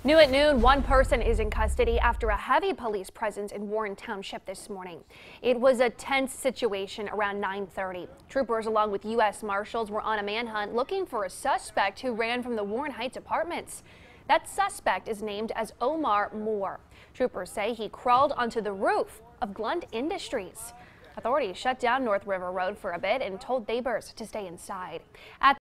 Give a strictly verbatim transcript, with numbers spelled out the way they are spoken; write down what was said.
New at noon, one person is in custody after a heavy police presence in Warren Township this morning. It was a tense situation around nine thirty. Troopers along with U S Marshals were on a manhunt looking for a suspect who ran from the Warren Heights apartments. That suspect is named as Omar Moore. Troopers say he crawled onto the roof of Glunt Industries. Authorities shut down North River Road for a bit and told neighbors to stay inside. At